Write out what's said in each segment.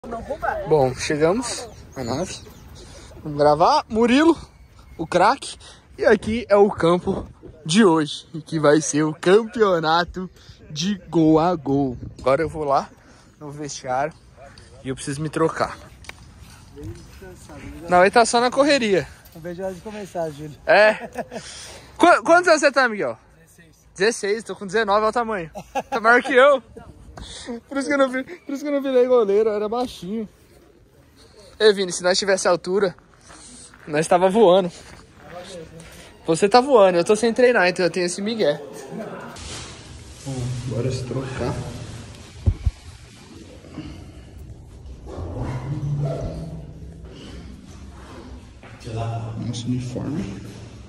Bom, chegamos na nave. Vamos gravar. Murilo, o craque. E aqui é o campo de hoje, que vai ser o campeonato de gol a gol. Agora eu vou lá no vestiário e eu preciso me trocar. Não, ele tá só na correria. Não vejo a hora de começar, Júlio. É. Quantos anos você tá, Miguel? 16, tô com 19, olha o tamanho. Tá maior que eu. Por isso que eu não virei goleiro, eu era baixinho. Ei, Vini, se nós tivesse altura, nós tava voando. Você tá voando, eu tô sem treinar, então eu tenho esse migué. Bom, bora se trocar. Nosso uniforme.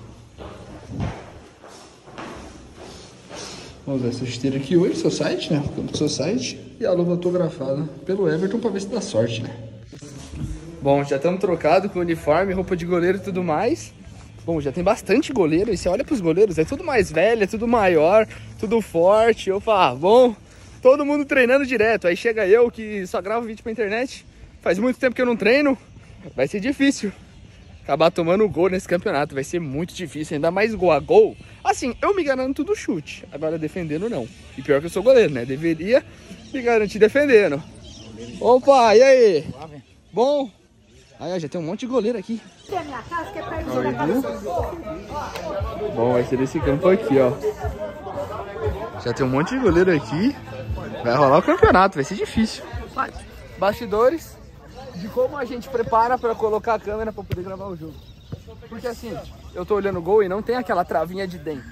Vou usar essa esteira aqui hoje, seu site, né? Do seu site. E a luva autografada pelo Everton pra ver se dá sorte, né? Bom, já estamos trocados com o uniforme, roupa de goleiro e tudo mais. Bom, já tem bastante goleiro. E você olha pros goleiros, é tudo mais velho, é tudo maior, tudo forte. Eu falo, bom, todo mundo treinando direto. Aí chega eu que só gravo vídeo pra internet. Faz muito tempo que eu não treino. Vai ser difícil acabar tomando gol nesse campeonato. Vai ser muito difícil, ainda mais gol a gol. Assim, eu me garanto do chute, agora defendendo não. E pior que eu sou goleiro, né? Deveria me garantir defendendo. Opa, e aí? Bom? Aí, ó, já tem um monte de goleiro aqui. Bom, vai ser desse campo aqui, ó. Já tem um monte de goleiro aqui. Vai rolar o campeonato, vai ser difícil. Bastidores de como a gente prepara pra colocar a câmera pra poder gravar o jogo. Porque assim, eu tô olhando o gol e não tem aquela travinha de dentro.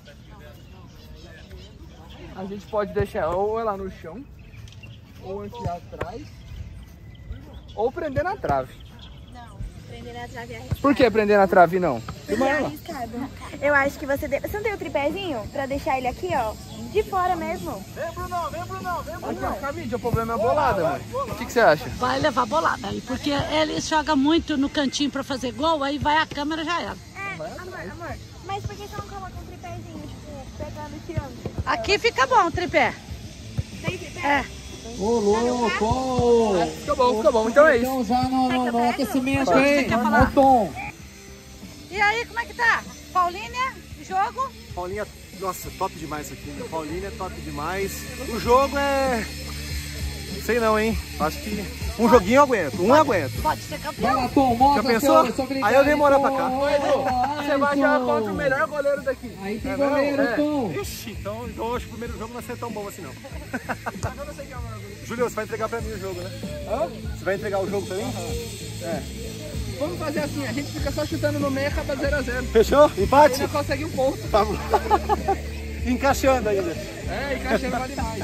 A gente pode deixar ou lá no chão, ou aqui atrás, ou prender na trave. Não, prender na trave é arriscado. Por que prender na trave não? É arriscado. Eu acho que você deve... Você não tem o tripézinho pra deixar ele aqui, ó, de fora mesmo? Vem, Brunão, vem, Brunão, vem, Brunão. Aqui, ó, Camille, o problema é a bolada, mano. O que você acha? Vai levar bolada aí, porque ele joga muito no cantinho pra fazer gol, aí vai a câmera já era. Amor, mas por que você não coloca um tripézinho, tipo, pegando e tirando? Aqui fica bom o tripé. Tem tripé? É. Ô, louco! Fica bom, então é isso. Então já no aquecimento, Você hein? quer falar? Ó o tom. E aí, como é que tá? Paulinha, jogo? Paulinha, nossa, top demais isso aqui, né? Paulinha é top demais. O jogo é... sei não, hein? Acho que um joguinho eu aguento, eu aguento. Pode ser Vai campeão. lá, Tom, Já mostra pensou? sua habilidade, Aí eu demoro pra Tom. cá. Você vai jogar contra o melhor goleiro daqui. Aí tem goleiro, Tom. Ixi, então acho que o primeiro jogo não vai ser tão bom assim não. Júlio, você vai entregar pra mim o jogo, né? Hã? Você vai entregar o jogo pra mim? Vamos fazer assim, a gente fica só chutando no meio e acaba 0 a 0. Fechou? Empate? Ainda consegue um ponto. Tá bom. Encaixando ainda. É, encaixando vale mais.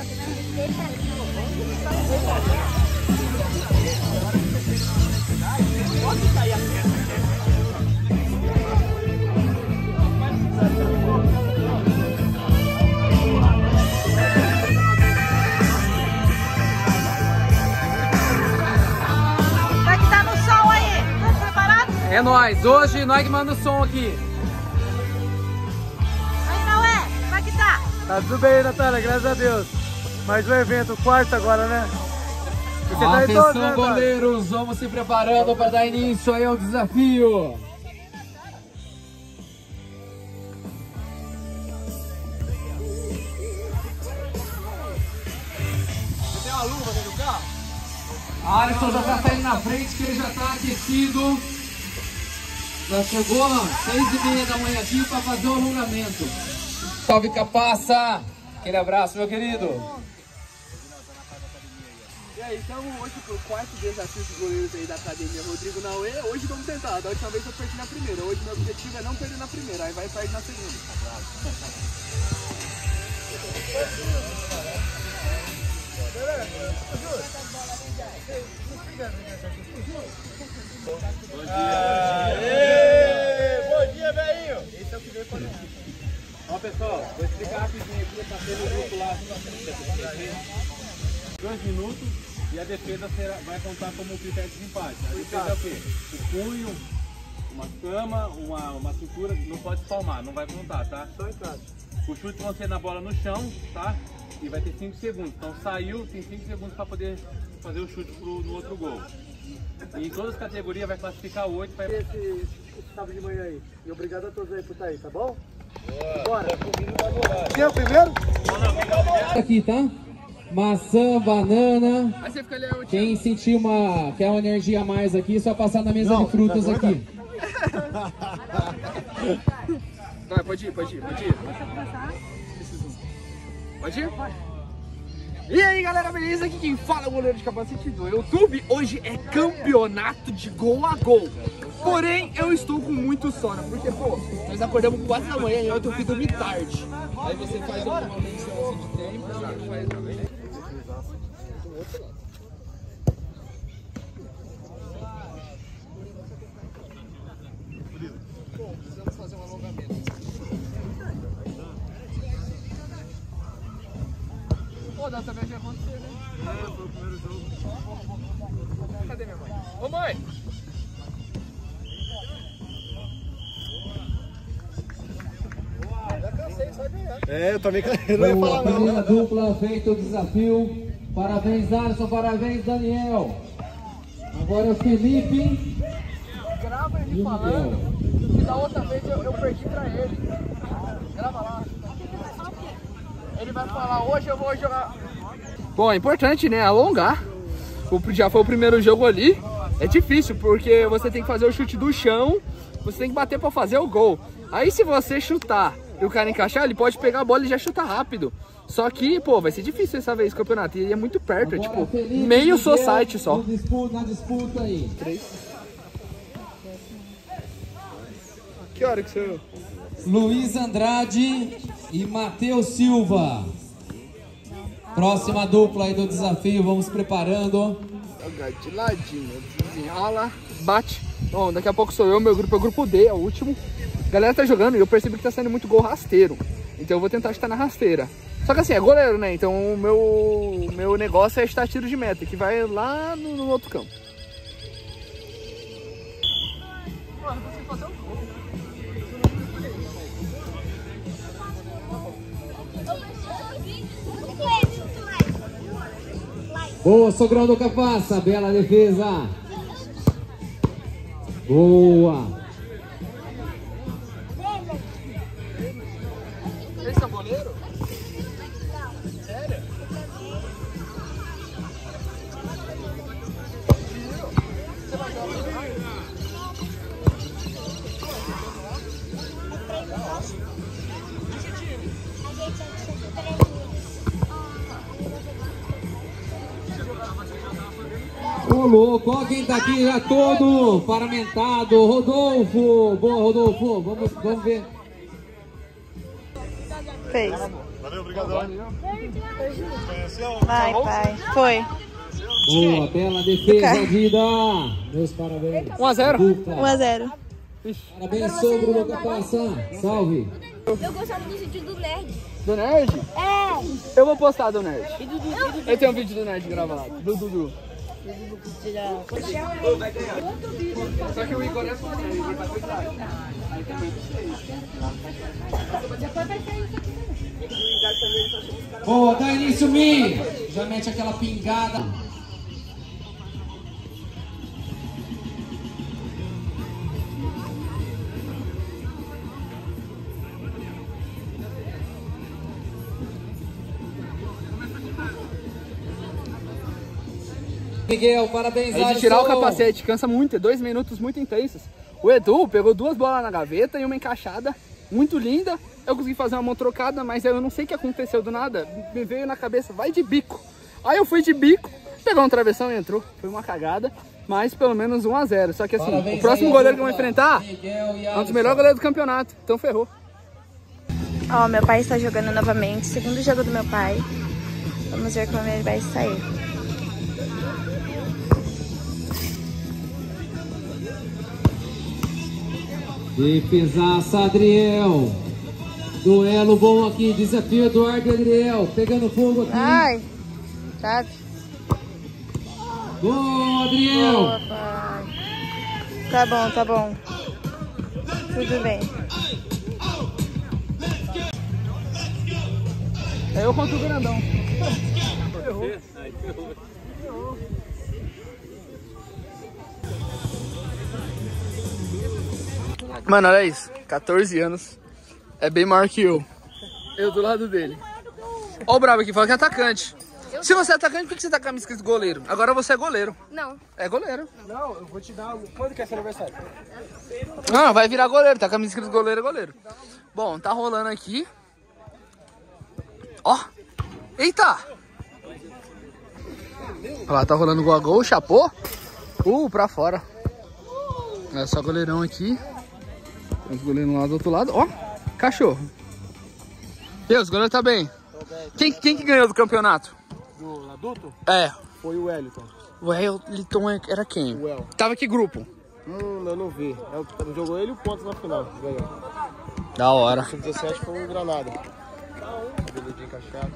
Como é que tá no som aí? Tudo preparado? É nóis, hoje nós que manda o som aqui. Aí não é? Como é que tá? Tá tudo bem, Natália, graças a Deus. Mais um evento, quarto agora, né? Você tá em todos, Atenção, né, Natália? goleiros, vamos se preparando para dar início aí ao desafio. Você tem uma luva dentro do carro? A Alisson já tá saindo na frente, que ele já tá aquecido. Já chegou às 6h30 da manhã aqui para fazer o alongamento. Salve, Capaça! Aquele abraço, meu querido. E aí, estamos hoje pro quarto desafio dos goleiros aí da academia Rodrigo Nauê. Hoje vamos tentar, da última vez eu perdi na primeira. Hoje meu objetivo é não perder na primeira, aí vai perder na segunda. Bom dia, velhinho! Esse é o que veio para nós. Ó, pessoal, vou explicar rapidinho aqui, tá tendo um grupo lá. 2 minutos e a defesa vai contar como critério de desempate. A defesa é o quê? O punho, uma cama, uma cintura, não pode espalmar, não vai contar, tá? Só em casa. O chute vão ser na bola no chão, tá? e vai ter 5 segundos. Então saiu, tem 5 segundos para poder fazer o chute no outro gol. E em todas as categorias vai classificar 8 para Esse sábado de manhã aí. E obrigado a todos aí por estar aí, tá bom? Bora! Quem é o primeiro? Aqui, tá? Maçã, banana. Aí você fica ali, Quem sentir quer uma energia a mais aqui, só passar na mesa de frutas aqui. Vai, pode ir. Pode ir? E aí galera, beleza? Aqui quem fala é o goleiro de capacete do YouTube. Hoje é campeonato de gol a gol. Porém, eu estou com muito sono, porque, pô, nós acordamos 4 da manhã e ontem eu fui dormir tarde. Aí você faz uma menção assim de tempo, faz também. Bom, precisamos fazer um alongamento. Pô, dessa vez vai acontecer, né? Foi o primeiro jogo. Cadê minha mãe? Ô mãe! Já cansei, só ganhar. Eu também não ia falar não. Primeira dupla, feito o desafio. Parabéns, Alisson, parabéns, Daniel. Agora é o Felipe. Grava ele falando que da outra vez eu perdi pra ele. Grava lá. Ele vai falar, hoje eu vou jogar. Bom, é importante, né? Alongar. Já foi o primeiro jogo ali. É difícil, porque você tem que fazer o chute do chão, você tem que bater pra fazer o gol. Aí se você chutar e o cara encaixar, ele pode pegar a bola e já chutar rápido. Só que, pô, vai ser difícil essa vez o campeonato. E é muito perto, Agora, é tipo Felipe meio society só. Na disputa aí. 3. Que hora que você... Luiz Andrade e Matheus Silva. Próxima dupla aí do desafio, vamos preparando. Joga de ladinho, desenrola, bate. Bom, daqui a pouco sou eu, meu grupo é o grupo D, é o último. A galera tá jogando e eu percebi que tá saindo muito gol rasteiro. Então eu vou tentar chutar na rasteira. Só que assim, é goleiro, né? Então o meu negócio é chutar tiro de meta, que vai lá no outro campo. Mano, eu consigo fazer um gol. Boa, Sogrão do Capaça, bela defesa. Boa. Esse é o goleiro? Sério? Você vai jogar? Ô louco, ó quem tá aqui já todo paramentado. Rodolfo, boa Rodolfo, vamos ver. Fez. Valeu, obrigadão. Conheceu? Vai, pai. Foi. Boa, bela defesa, Vida. Meus parabéns. 1-0. 1-0. Parabéns, Sogro do Capaça. Salve. Eu gostava do vídeo do Nerd. Do Nerd? É! Eu vou postar do Nerd. Eu tenho um vídeo do Nerd gravado, do Dudu. Só que o Igor é foda, ele vai cuidar. Aí também Boa, dá início, Mi. Já mete aquela pingada. Miguel, parabéns, aí de tirar o capacete, cansa muito, é 2 minutos muito intensos. O Edu pegou 2 bolas na gaveta e uma encaixada muito linda. Eu consegui fazer uma mão trocada, mas eu não sei o que aconteceu do nada. Me veio na cabeça, vai de bico. Aí eu fui de bico, pegou um travessão e entrou. Foi uma cagada, mas pelo menos 1-0. Só que assim, parabéns, o próximo goleiro que eu vou enfrentar é um dos melhores goleiros do campeonato. Então ferrou. Ó, meu pai está jogando novamente. Segundo jogo do meu pai. Vamos ver como ele vai sair. Defesaça, Adriel. Duelo bom aqui. Desafio Eduardo e Adriel. Pegando fogo aqui. Ai, sabe? Boa, Adriel. Boa, pai. Tá bom, tá bom. Tudo bem. É eu contra o grandão. Mano, olha isso. 14 anos. É bem maior que eu. Eu do lado dele. Ó o brabo aqui, fala que é atacante. Se você é atacante, por que você tá com a camisa escrito goleiro? Agora você é goleiro. Não. É goleiro. Não, eu vou te dar... Quando que é seu aniversário? Não, vai virar goleiro. Tá com a camisa escrito goleiro, é goleiro. Bom, tá rolando aqui. Ó. Eita. Olha lá, tá rolando gol a gol. Chapô. Pra fora. É só goleirão aqui. Tem os goleiros lá do outro lado. Ó. Cachorro. E os goleiros tá bem. Quem que ganhou do campeonato? Do adulto? É. Foi o Wellington. O Wellington era quem? O El. Tava que grupo? Eu não vi. Jogou ele e o Pontos na final. Ganhou. Da hora. Sub-17 foi o Granada. Cabelinho encaixado.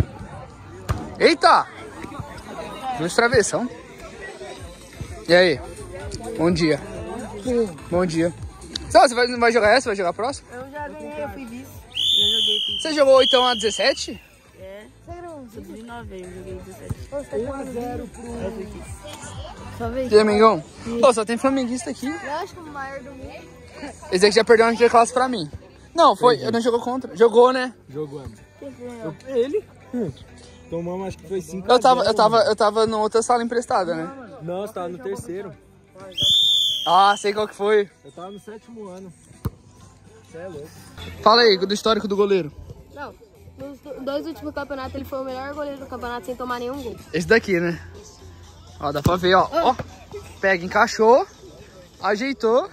Eita! Dois travessão. E aí? Bom dia. Bom dia. Você vai jogar essa? Vai jogar a próxima? Eu já ganhei, eu fui vice. Já joguei. Você jogou então a 17? É. Sub-19 eu joguei 17. 1-0 pro... Só vez. E aí, amigão? Pô, só tem flamenguista aqui. Eu acho que o maior do mundo. Esse aqui já perdeu uma de classe pra mim. Não, foi. Eu não jogou contra. Jogou, né? Jogamos. Ele? Tomamos, acho que foi 5 Eu tava na outra sala emprestada, né? Não, você tava no terceiro. Ah, sei qual que foi. Eu tava no 7º ano. Você é louco. Fala aí, do histórico do goleiro. Não. Nos 2 últimos campeonatos, ele foi o melhor goleiro do campeonato sem tomar nenhum gol. Esse daqui, né? Ó, dá pra ver, ó. Ó. Pega, encaixou. Ajeitou.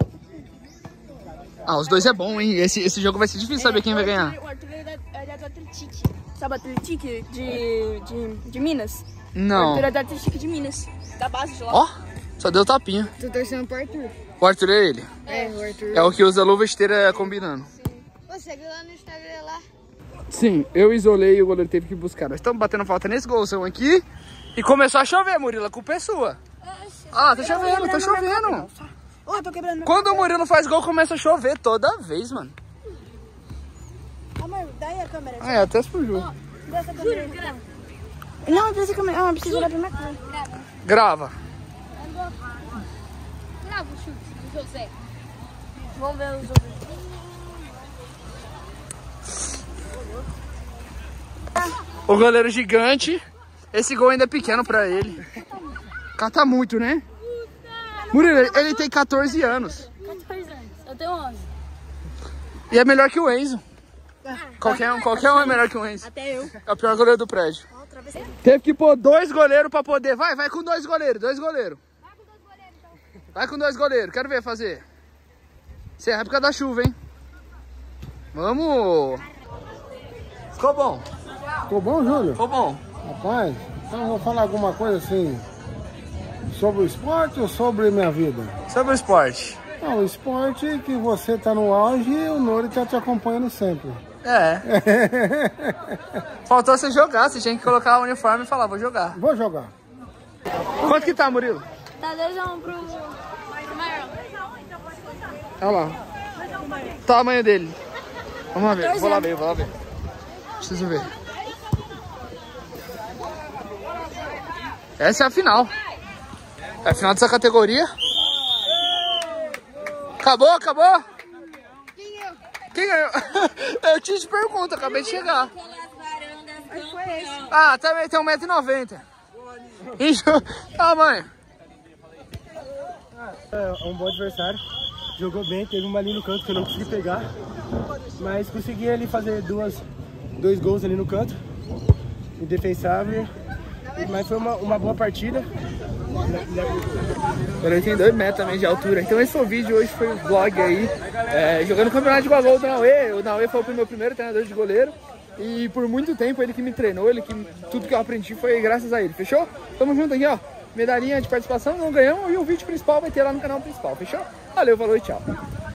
Ah, os dois é bom, hein? Esse jogo vai ser difícil saber quem vai ganhar. O Arthur é do Atlético. Sabe o Atlético de Minas? Não. O Arthur é do Atlético de Minas. Da base de lá. Ó, só deu tapinha. Tô torcendo pro Arthur. O Arthur é ele? É, o Arthur. É o que usa luva esteira combinando. Você viu lá no Instagram lá? Sim, eu isolei e o goleiro teve que buscar. Nós estamos batendo falta nesse golzão aqui. E começou a chover, Murilo. A culpa é sua. Ah, tá chovendo, tá chovendo. Ó, tô quebrando. Quando o Murilo faz gol, começa a chover toda vez, mano. Amor, daí a câmera. Ah, é, até explodiu. Dessa câmera. Não, dessa câmera. Ah, precisa olhar pra minha cara. Grava. Grava o chute do José. Vamos ver os outros. O goleiro gigante. Esse gol ainda é pequeno pra ele. Cata muito, né? Murilo, ele tem 14 anos. 14 anos. Eu tenho 11. E é melhor que o Enzo. Qualquer um é melhor que o Enzo. Até eu. É o pior goleiro do prédio. Teve que pôr 2 goleiros pra poder. Vai com 2 goleiros, 2 goleiros. Vai com 2 goleiros, quero ver fazer. Isso é época da chuva, hein? Vamos! Ficou bom? Ficou bom, Júlio? Ficou bom. Rapaz, então eu vou falar alguma coisa assim sobre o esporte ou sobre minha vida? Sobre o esporte. Não, o esporte que você tá no auge e o Nori tá te acompanhando sempre. É. Faltou você jogar, você tinha que colocar o uniforme e falar, vou jogar. Vou jogar. Quanto que tá, Murilo? Tá 2-1 pro maior. Olha lá. O tamanho dele. Vamos lá ver, vou lá ver. Preciso ver. Essa é a final. É a final dessa categoria. Acabou? Quem ganhou? Eu te pergunto, acabei de chegar. Ah, também tem 1,90 m. Ah, mãe. É um bom adversário. Jogou bem, teve uma ali no canto que eu não consegui pegar. Mas consegui ali fazer 2 gols ali no canto. Indefensável. Mas foi uma boa partida. Ele tem 2 metros também de altura. Então esse foi o vídeo, hoje foi o vlog aí. Jogando o campeonato de gol do Naue. O Naue foi o meu primeiro treinador de goleiro. E por muito tempo ele que me treinou, tudo que eu aprendi foi graças a ele, fechou? Tamo junto aqui, ó. Medalhinha de participação, não ganhamos. E o vídeo principal vai ter lá no canal principal, fechou? Valeu, falou e tchau.